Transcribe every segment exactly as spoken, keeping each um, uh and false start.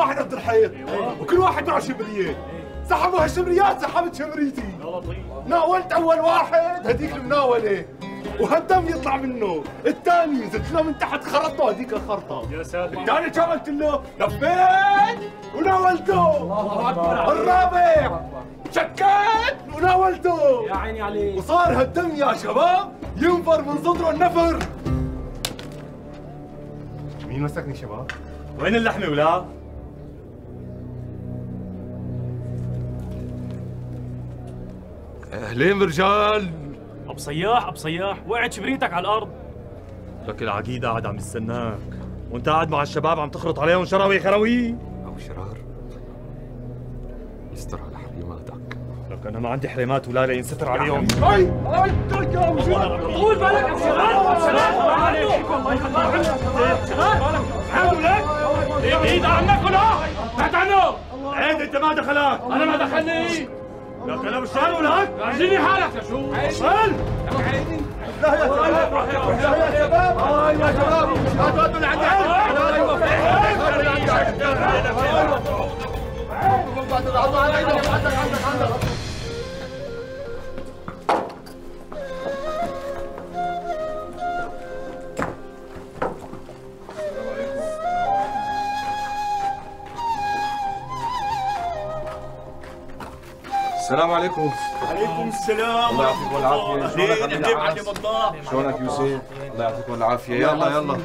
واحد قد الحيط وكل واحد معه شمريه. سحبوا هالشمريات سحبت شمريتي. ناولت اول واحد هديك المناوله وهالدم يطلع منه، الثاني زدت له من تحت خرطته هديك الخرطه. يا ساتر. الثاني شو عملت له؟ لفيت وناولته. الله اكبر. الرابع شكيت وناولته. يا عيني عليك. وصار هالدم يا شباب ينفر من صدره النفر. مين مسكني شباب؟ وين اللحمه ولا؟ اهلين رجال. ابو صياح ابو صياح، وقعت شبريتك على الارض. لك العقيد قاعد عم يستناك وانت قاعد مع الشباب عم تخرط عليهم شراوي خراوي. ابو شرار يستر على حريماتك. لك انا ما عندي حريمات ولا ينستر عليهم. هاي هاي ترك يا ابو شرار. طول بالك ابو شرار. شرار عليك والله يخليك. شرار عادوا لك. بعيد عنك ولا؟ بعد عنه. عيد انت ما دخلك. انا ما دخلني. لك انا بالشهر ولك. اعزيني حالك يا شو. وصل. لا يا شباب. هاي يا شباب لا تودوا لعندي. السلام عليكم. عليكم السلام. الله يعطيكم العافية. شلونك انت معلم الله. شلونك يوسف؟ الله يعطيكم العافية. يلا يلا.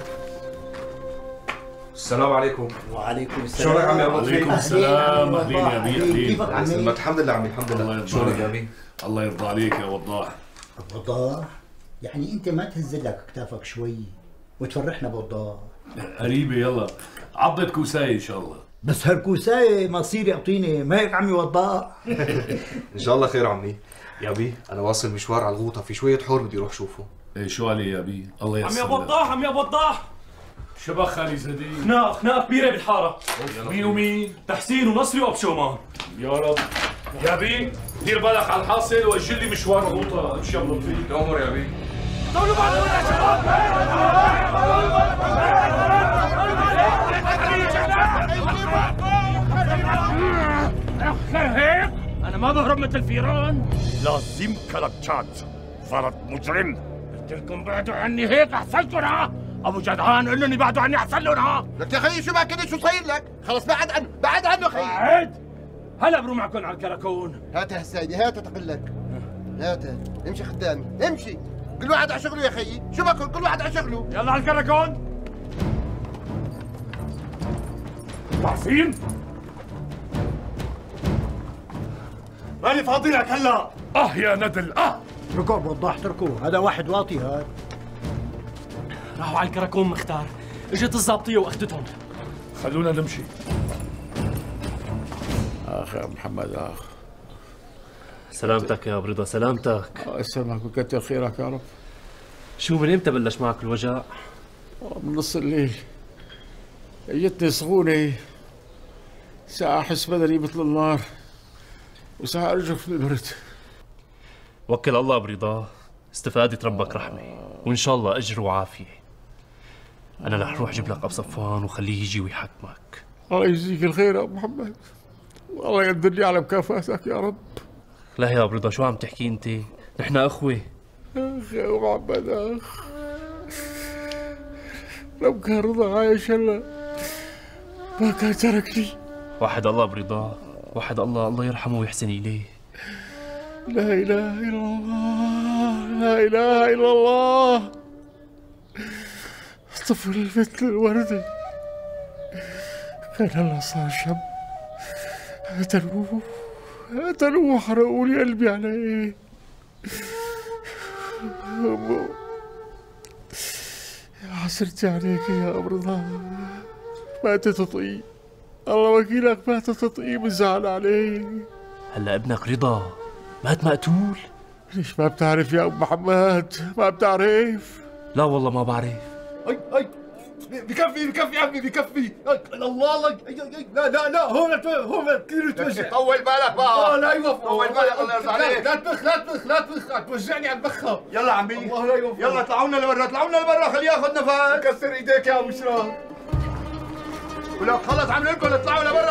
السلام عليكم. وعليكم السلام. شلونك عمي ابو لطفي؟ وعليكم السلام. اهلين يا ابي اهلين. كيفك الله عمي؟ يسلمك. الحمد لله عمي الحمد الله لله. يرضى شلونك عليك. يا ابي؟ الله يرضى عليك يا وضاح. وضاح؟ يعني انت ما تهز لك كتافك شوي وتفرحنا بوضاح. قريبه يلا عضت كوسايه ان شاء الله. بس هالكوسايه مصير يعطيني، ما هيك عمي وضاح؟ ان شاء الله خير عمي. يا ابي انا واصل مشوار على الغوطة، في شوية حور بدي اروح شوفه. ايه شو عليه يا ابي؟ الله يسلمك. عمي ابو وضاح عمي ابو وضاح. شبخ خالي زدي. خناقه خناقه كبيره بالحاره. مين ومين؟ تحسين ونصري وابو شومان. يا رب. يا ابي دير بالك على الحاصل واجل لي مشوار الغوطه امشي يا لطفي. تأمر يا ابي. طولوا بعض يا شباب. هيك انا ما بهرب مثل الفيران. لازم كلبشات فرد مجرم. قلت لكم بعدوا عني هيك احسن لكم. ها ابو جدعان قول لهم يبعدوا عني احسن لهم. ها لك يا خيي شو باكل شو صاير لك؟ خلص بعد عنه بعد عنه خيي. بعد هلا برو معكم على الكراكون. هاتها هالسيدة هاتها تقول لك. هاتها امشي خدامي امشي. كل واحد على شغله يا خيي. شو باكل كل واحد على شغله. يلا على الكراكون. تحسين ماني فاضي لك هلا. اه يا ندل اه. اتركوه بوضاح اتركوه، هذا واحد واطي هذا. راحوا على الكراكون مختار، اجت الضابطيه واخذتهم. خلونا نمشي. اخ يا محمد اخ. سلامتك يا ابو رضا سلامتك. الله يسلمك ويكثر خيرك يا رب. شو من امتى بلش معك الوجع؟ من نص الليل اجتني سخونه، ساعة احس بدني مثل النار وساعة ارجف من البرد. وكل الله برضاه، استفادت ربك رحمه وان شاء الله اجر وعافيه. انا رح روح اجيب لك ابو صفوان وخليه يجي ويحكمك. الله يجزيك الخير يا ابو محمد، والله يقدرني على مكافاتك يا رب. لا يا ابو رضا شو عم تحكي انت؟ نحن اخوه. اخ يا ابو محمد اخ، لو كان رضا عايش هلا ما كان تركني. وحد الله برضاه، وحد الله الله يرحمه ويحسن اليه. لا اله الا الله، لا اله الا الله. طفل مثل الوردة كان هلا صار شب. قتلوه قتلوه وحرقوا لي قلبي عليه. أمو يا حسرتي عليك يا أبو رضا، ماتت تطيب، الله وكيلك ماتت تطيب الزعل عليه. هلا ابنك رضا مات مقتول؟ ليش ما بتعرف يا أبو محمد؟ ما بتعرف؟ لا والله ما بعرف. اي اي بكفي بكفي عمي بكفي. الله الله لا لا لا هون هون كثير توجع. طول بالك بقى. اه لا يوفق. طول بالك الله يرضى عليك. لا تبخ لا تبخ لا تبخ توجعني على البخه. يلا عمي الله لا يوفق. يلا اطلعوا لنا لبرا اطلعوا لنا لبرا خليه ياخذ نفس. كسر ايديك يا ابو شرار. ولو خلص عم لكم اطلعوا لبرا.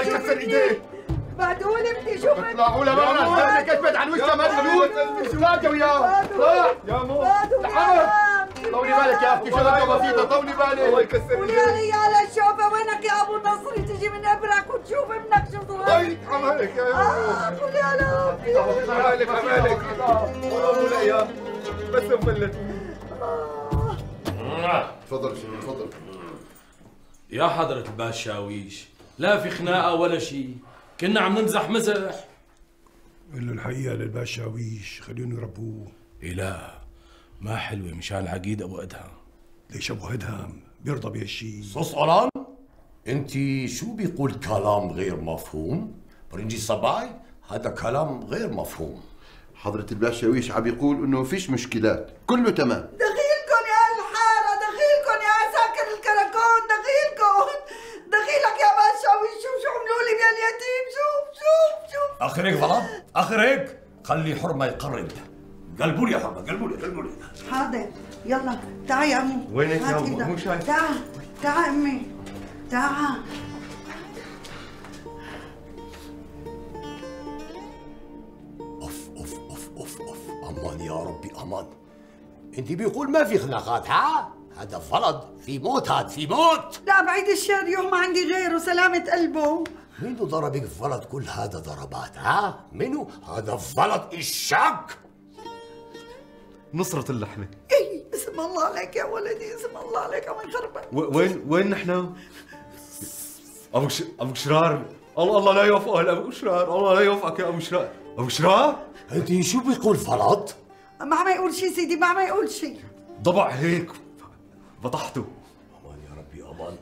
يكسر ايديه. بعدوني بدي اشوف اطلعوا له برا، بدك تبعد عن وجهه ما تخلوه. شو هذا وياه؟ راح يا مو لحمر. طولي بالك يا اختي، شغلته بسيطه، طولي بالك. الله يكسر قولي لي على الشوفه، وينك يا ابو نصري تجي من ابرك وتشوف ابنك شو صار؟ طيب عمالك يا اه قولي على عمالك عمالك والله لا يا بس مفلت. تفضل شيخ تفضل. يا حضرة الباشاويش، لا في خناقة ولا شيء، كنا عم نمزح مزح. قل له الحقيقة للباشاويش، خليهم يربوه. إيه لا، ما حلوة مشان العقيد أبو أدهم. ليش أبو أدهم بيرضى بهالشيء؟ صصعلان، أنت شو بيقول كلام غير مفهوم؟ برنجي صباي، هذا كلام غير مفهوم. حضرة الباشاويش عم يقول إنه فيش مشكلات، كله تمام. دخيلكم يا الحارة، دخيلكم يا عساكر الكراكون، دخيلكم دخيلك يا باشاويش. شوف شو عملوا لي باليتيم، شوف شوف شوف. آخر هيك غلط، آخر هيك، خلي حرمة يقرب. قلبوا لي يا حرمة، قلبوا لي قلبوا لي. حاضر، يلا تعي يا أمو. وينك يا أمو؟ مو شايف. تعال تعال أمي، تعال. أوف أوف أوف أوف أوف، أمان يا ربي أمان. أنت بيقول ما في خناقات ها؟ هذا فرض، في موت، هاد في موت. لا بعيد الشر، يوم ما عندي غيره، سلامة قلبه. منو ضربك فرض كل هذا ضربات ها؟ منو؟ هذا فرض الشك. نصرة اللحمة. اي اسم الله عليك يا ولدي، اسم الله عليك عم يخربك. وين وين نحن؟ ابو ش... ابو شرار، الله الله لا يوفقه ابو شرار، الله لا يوفقك يا ابو شرار. ابو شرار؟ انت شو بيقول فرض؟ ما عم يقول شيء سيدي، ما عم يقول شيء. ضبع هيك بطحته. امان يا ربي امان.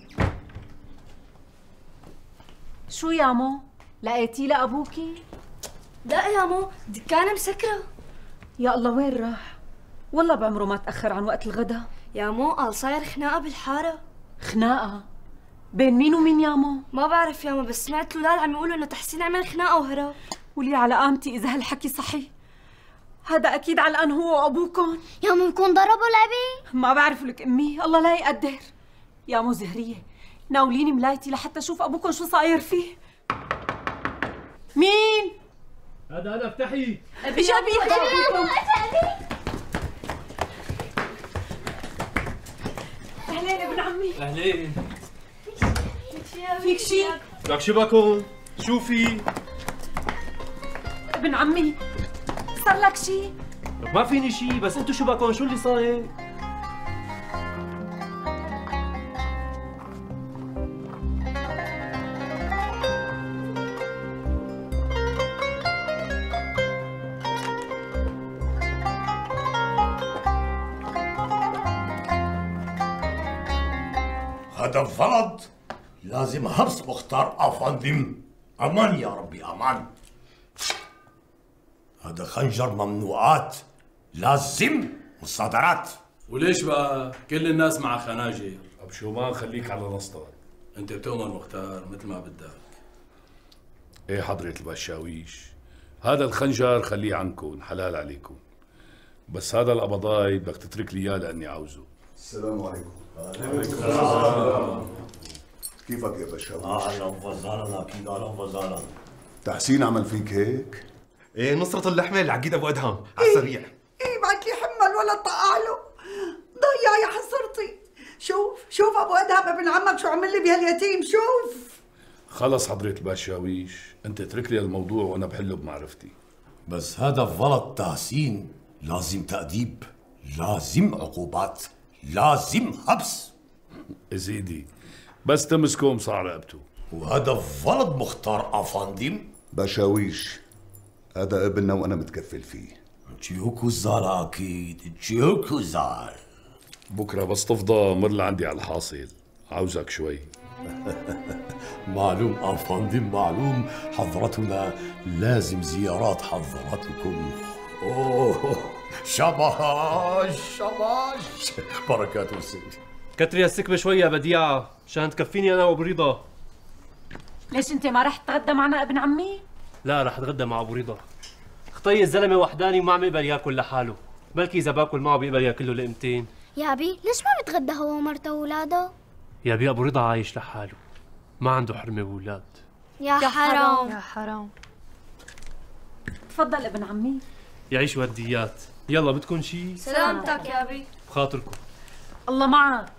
شو يا مو؟ لقيتي لأبوكي؟ لا يا مو، دكانة مسكرة. يا الله وين راح؟ والله بعمره ما تأخر عن وقت الغدا. يا مو قال صاير خناقة بالحارة. خناقة؟ بين مين ومين يا مو؟ ما بعرف يا مو، بس سمعت الولاد عم يقولوا انه تحسين عمل خناقة وهرب. ولي على قامتي إذا هالحكي صحيح. هذا أكيد علقان هو وأبوكم. يا مو بكون ضربوا الأبي؟ ما بعرف لك أمي، الله لا يقدر. يا مو زهرية، ناوليني ملايتي لحتى أشوف أبوكم شو صاير فيه. مين؟ هذا أنا افتحي. أبي أبي أهلين ابن عمي. أهلين. فيك شي؟ لك شو بكون؟ شو في؟ ابن عمي صار لك شي؟ ما فيني شي، بس انتو شو بكون؟ شو اللي صاير؟ هذا فرض، لازم حبس مختار افندم. امان يا ربي امان. هذا خنجر ممنوعات، لازم مصادرات. وليش بقى كل الناس مع خناجر؟ ابشو ما خليك على نصتك. انت بتؤمر مختار مثل ما بدك. ايه حضرة الباشاويش، هذا الخنجر خليه عنكم، حلال عليكم. بس هذا القبضاي بدك تترك لي اياه لاني عاوزه. السلام عليكم. وعليكم السلام. كيفك يا باشاويش؟ اهلا وسهلا، اكيد اهلا وسهلا. تحسين عمل فيك هيك؟ ايه نصرة اللحمة العقيد ابو ادهم، على السريع. ايه بعد لي حمل ولا طقع له، ضيع يا حصرتي. شوف شوف ابو ادهم ابن عمك شو عمل لي بهاليتيم، شوف. خلص حضرة الباشاويش، انت اترك لي الموضوع وانا بحله بمعرفتي. بس هذا غلط تحسين، لازم تأديب، لازم عقوبات، لازم حبس. زيدي بس تمسكه مصع رقبته. وهذا ولد مختار افندم. باشاويش هذا ابننا وانا متكفل فيه. جيوكو زار اكيد، جيوكو زار. بكره بس تفضى مر لعندي على الحاصل، عاوزك شوي. معلوم افندم معلوم، حضرتنا لازم زيارات حضرتكم. اوه شباش شباش، بركات وسيد. كتري السكبة شوي يا بديعة عشان تكفيني أنا وأبو رضا. ليش أنت ما رح تتغدى معنا ابن عمي؟ لا رح أتغدى مع أبو رضا. خطي الزلمة وحداني وما عم يقبل ياكل لحاله، بلكي إذا باكل معه بيقبل ياكل له لقمتين. يا أبي ليش ما بتغدى هو ومرته وولاده؟ يا بي أبو رضا عايش لحاله، ما عنده حرمة وولاد. يا حرام يا حرام. تفضل ابن عمي. يعيش وديات. يلا بدكم شيء؟ سلامتك يا ابي. بخاطركم. الله معك.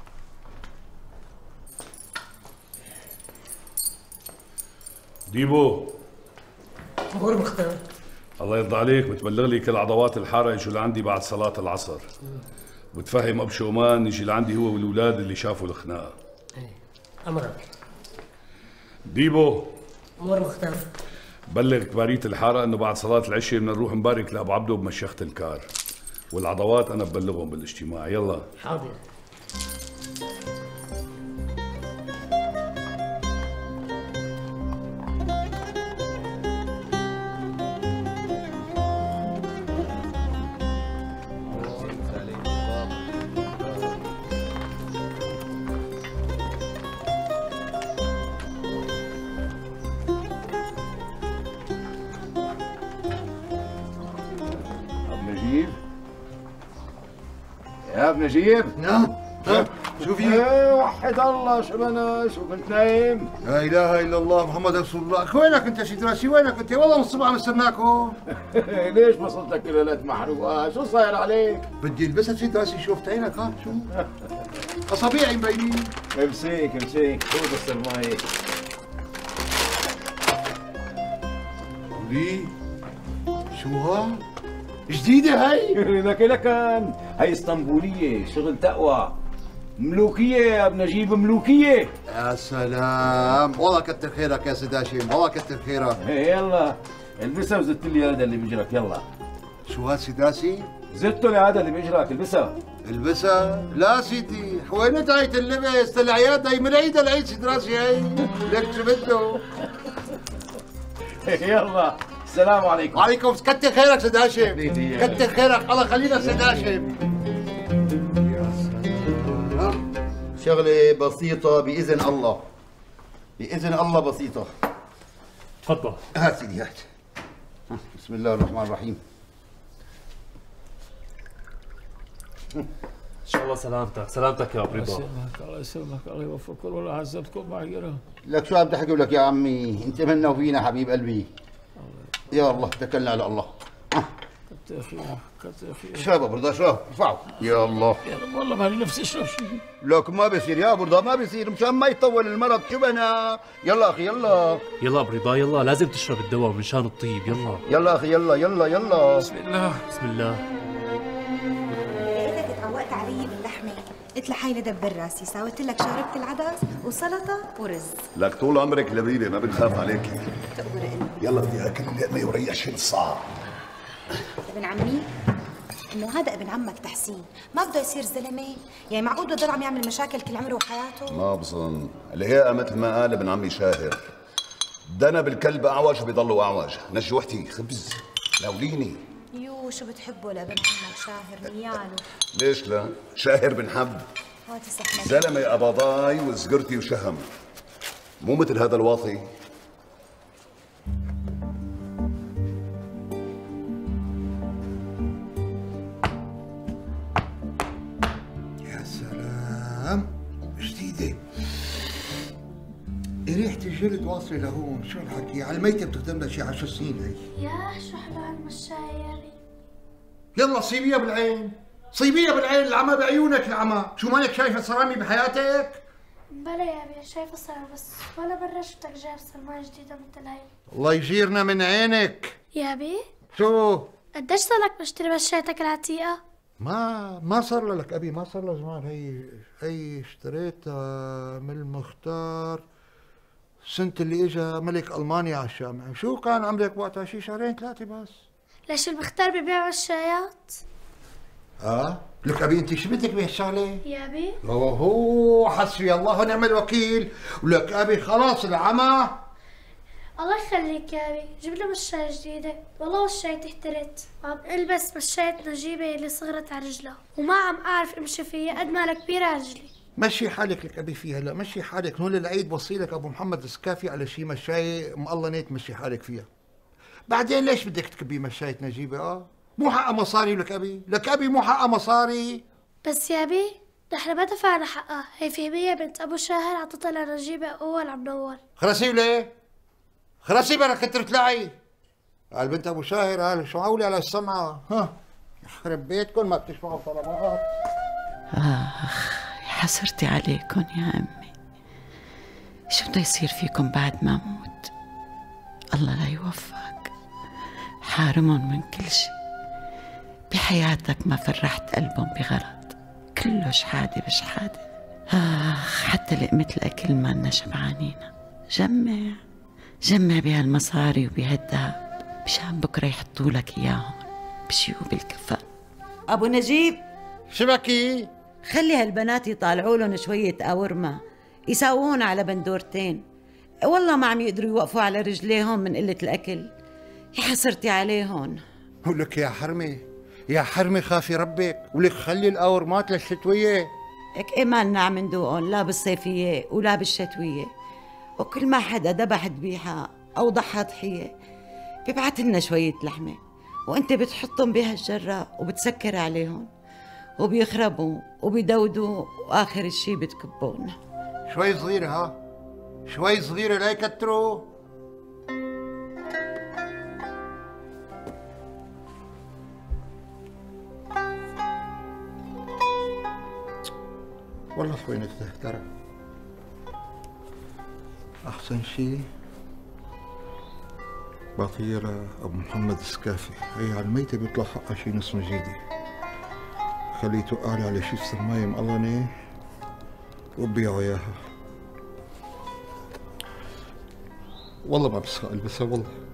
ديبو. امور مختار. الله يرضى عليك، بتبلغ لي كل عضوات الحاره يجوا لعندي بعد صلاه العصر. وتفهم ابو شومان يجي لعندي هو والاولاد اللي شافوا الخناقه. ايه امرك. ديبو. امور مختار. بلغ كباريه الحاره انه بعد صلاه العشاء بدنا نروح نبارك لابو عبده بمشيخه الكار. والعضوات انا ببلغهم بالاجتماع. يلا. حاضر. يا ابن نجيب. نعم. شو في؟ ايه وحد الله، شو بنا شو كنت نايم؟ لا اله الا الله محمد رسول الله. وينك انت سيدي راسي؟ وينك انت؟ والله من الصبح مستناك هون. ليش وصلتك كل ليلة محروقة؟ شو صاير عليك؟ بدي البسها سيدي راسي. شوفت عينك ها شو؟ اصابيعي مبينين. امسك امسك خذ بس المي. ولي شو ها؟ جديدة هي؟ لك لكن هي اسطنبولية، شغل تقوى. ملوكية يا ابن نجيب، ملوكية. يا سلام، والله كتر خيرك يا سيد هاشم، والله كتر خيرك. يلا البسها وزدت لي هذا اللي بيجرك. يلا. شو هاد سيد هاشم؟ زدته لهذا اللي بيجرك، البسها. البسها؟ لا سيدي، وين تعيت اللبس؟ العياد هي من عيد العيد سيد راسي هي. لك شو بده؟ يلا السلام عليكم. وعليكم. كتر خيرك سيد هاشم، كتر خيرك. الله خلينا سيد هاشم. شغلة بسيطة بإذن الله، بإذن الله بسيطة. تفضل. هات سيدي هات. بسم الله الرحمن الرحيم. ان شاء الله سلامتك، سلامتك يا ابو رضا. الله يسلمك، الله يسلمك، الله يوفقكم ولا عذبكم معي. لك شو عم تحكي لك يا عمي؟ انت منا وفينا حبيب قلبي. يا الله توكلنا على الله. كتر خيرك، كتر خيرك. اشرب ابو رضا، اشرب، ارفعوا. يا الله. يا والله مالي نفسي اشرب شيء. لك ما بصير يا ابو رضا، ما بصير مشان ما يطول المرض. شو بنا؟ يلا اخي يلا. يلا ابو رضا يلا، لازم تشرب الدواء منشان الطيب. يلا يلا اخي يلا يلا يلا. بسم الله بسم الله. لقيتك اتعوقت علي باللحمه، قلت لحي ندبر راسي، ساويت لك شوربه العدس وسلطه ورز. لك طول عمرك لبيبه، ما بنخاف عليكي. تقبر قلبي. يلا بدي اكل اللقمه وريح شيل صعب. ابن عمي، انه هذا ابن عمك تحسين ما بده يصير زلمه؟ يعني معقول بده يضل عم يعمل مشاكل كل عمره وحياته؟ ما بظن. الهيئه مثل ما قال ابن عمي شاهر، دنا بالكلب اعوج وبيضلوا اعوج. نجوحتي خبز ناوليني. يو شو بتحبه لابن عمك شاهر نياله. ليش لا؟ شاهر بنحب. هاتي صحنك. زلمه قبضاي وزقرتي وشهم، مو مثل هذا الواطي. جديدة. ريحة الجلد واصلة لهون. شو الحكي؟ على الميتة بتخدم لها شي عشر سنين هي. يا شو حلو هالمشاية يا ري. يلا صيبيها بالعين، صيبيها بالعين. العمى بعيونك العمى. شو مالك شايفة صرامي بحياتك؟ بلا يا ابي شايفة صار، بس ولا مرة شفتك جايب صرماية جديدة مثل هي. الله يجيرنا من عينك. يا ابي شو؟ قديش صار لك مشتري مشايتك العتيقة؟ ما ما صار لك ابي، ما صار له زمان. هي هي اشتريتها من المختار سنة اللي اجى ملك المانيا على الشام. شو كان عمرك وقتها؟ شي شهرين ثلاثة بس. ليش المختار ببيع مشايات؟ اه لك ابي انت شو بدك بهالشغله؟ يا ابي اوه حسبي الله ونعم الوكيل. ولك ابي خلاص العمى. الله يخليك يا ابي، جيب لي مشاية جديدة، والله مشايتي احترت، عم البس مشاية نجيبة اللي صغرت على رجلها، وما عم اعرف امشي فيها قد ما كبيرة على رجلي. مشي حالك لك ابي فيها. لا مشي حالك، هون العيد بوصيلك ابو محمد السكافي على شي مشاية مقلنة تمشي حالك فيها. بعدين ليش بدك تكبي مشاية نجيبة؟ اه مو حقها مصاري لك ابي، لك ابي مو حقها مصاري. بس يا ابي نحن ما دفعنا حقها، هي فهمية بنت ابو شاهر عطتها لنجيبة اول عم نور. خرسيولة خلاص يبقى كتر تلاعي. قال بنت ابو شاهر قال شو عولي على السمعه. ها يخرب بيتكم ما بتسمعوا طلبات. اخ حسرتي عليكم يا امي. شو بده يصير فيكم بعد ما اموت؟ الله لا يوفقك، حارمهم من كل شيء. بحياتك ما فرحت قلبهم بغرض، كله شحاده بشحاده. اخ حتى لقمة الاكل مالنا شبعانينا. جمع جمع بهالمصاري وبهالذهب مشان بكره يحطوا لك اياهم بجيوب الكفن. ابو نجيب شبكي خلي هالبنات يطالعوا لهم شويه قورمه يساوون على بندورتين. والله ما عم يقدروا يوقفوا على رجليهم من قله الاكل. يا حسرتي عليهم. ولك يا حرمي يا حرمي خافي ربك، ولك خلي القورمات للشتويه. لك ايه مالنا عم ندوقهم لا بالصيفيه ولا بالشتويه. وكل ما حدا ذبح ذبيحه او ضحى ضحيه بيبعت لنا شويه لحمه، وانت بتحطهم بهالجره وبتسكر عليهم وبيخربوا وبيدودوا واخر شي بتكبون. شوي صغيره ها شوي صغيره لا يكتروا. والله خوينك تهترى. احسن شيء بعطيه لابو محمد السكافي، هي على الميته بيطلع حقها شي نص مجيدي. خليه توقعلي على شي سمايه مقلنه وبيعوا اياها. والله ما بسخ البسها والله.